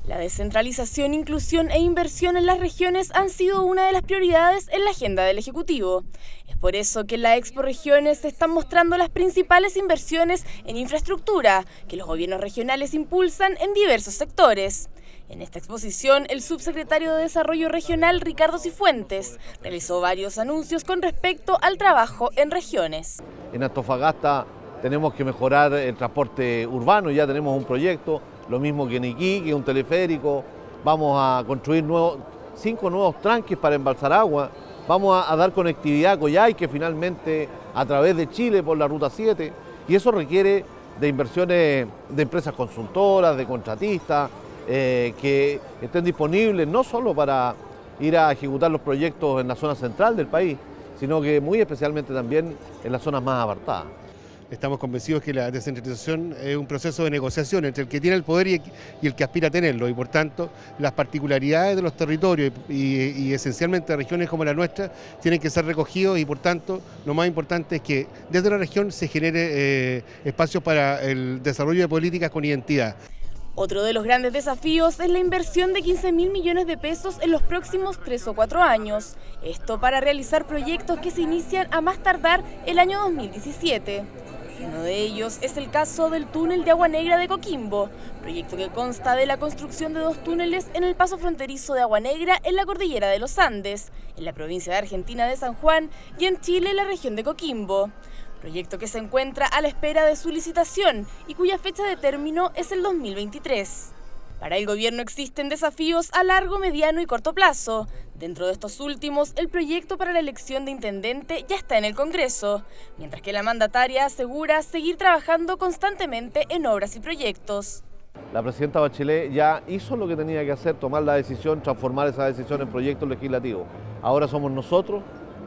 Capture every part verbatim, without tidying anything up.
La descentralización, inclusión e inversión en las regiones han sido una de las prioridades en la agenda del Ejecutivo. Es por eso que en la Expo Regiones se están mostrando las principales inversiones en infraestructura que los gobiernos regionales impulsan en diversos sectores. En esta exposición, el subsecretario de Desarrollo Regional, Ricardo Cifuentes, realizó varios anuncios con respecto al trabajo en regiones. En Antofagasta tenemos que mejorar el transporte urbano, ya tenemos un proyecto, lo mismo que en Iquique, un teleférico, vamos a construir nuevos, cinco nuevos tranques para embalsar agua, vamos a, a dar conectividad a Coyhaique finalmente a través de Chile por la Ruta siete, y eso requiere de inversiones de empresas consultoras, de contratistas, eh, que estén disponibles no solo para ir a ejecutar los proyectos en la zona central del país, sino que muy especialmente también en las zonas más apartadas. Estamos convencidos que la descentralización es un proceso de negociación entre el que tiene el poder y el que aspira a tenerlo, y por tanto las particularidades de los territorios y, y esencialmente regiones como la nuestra tienen que ser recogidos, y por tanto lo más importante es que desde la región se genere eh, espacios para el desarrollo de políticas con identidad. Otro de los grandes desafíos es la inversión de quince mil millones de pesos en los próximos tres o cuatro años. Esto para realizar proyectos que se inician a más tardar el año dos mil diecisiete. Uno de ellos es el caso del túnel de Agua Negra de Coquimbo, proyecto que consta de la construcción de dos túneles en el paso fronterizo de Agua Negra en la cordillera de los Andes, en la provincia de Argentina de San Juan y en Chile en la región de Coquimbo. Proyecto que se encuentra a la espera de su licitación y cuya fecha de término es el dos mil veintitrés. Para el gobierno existen desafíos a largo, mediano y corto plazo. Dentro de estos últimos, el proyecto para la elección de intendente ya está en el Congreso, mientras que la mandataria asegura seguir trabajando constantemente en obras y proyectos. La presidenta Bachelet ya hizo lo que tenía que hacer, tomar la decisión, transformar esa decisión en proyectos legislativos. Ahora somos nosotros,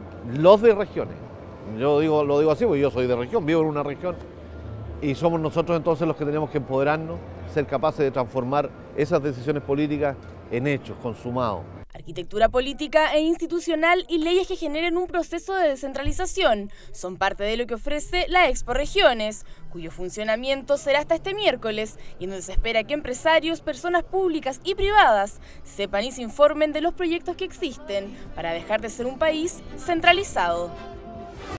los de regiones. Yo digo, lo digo así porque yo soy de región, vivo en una región, y somos nosotros entonces los que tenemos que empoderarnos, ser capaces de transformar esas decisiones políticas en hechos consumados. Arquitectura política e institucional y leyes que generen un proceso de descentralización son parte de lo que ofrece la Expo Regiones, cuyo funcionamiento será hasta este miércoles y en donde se espera que empresarios, personas públicas y privadas sepan y se informen de los proyectos que existen para dejar de ser un país centralizado.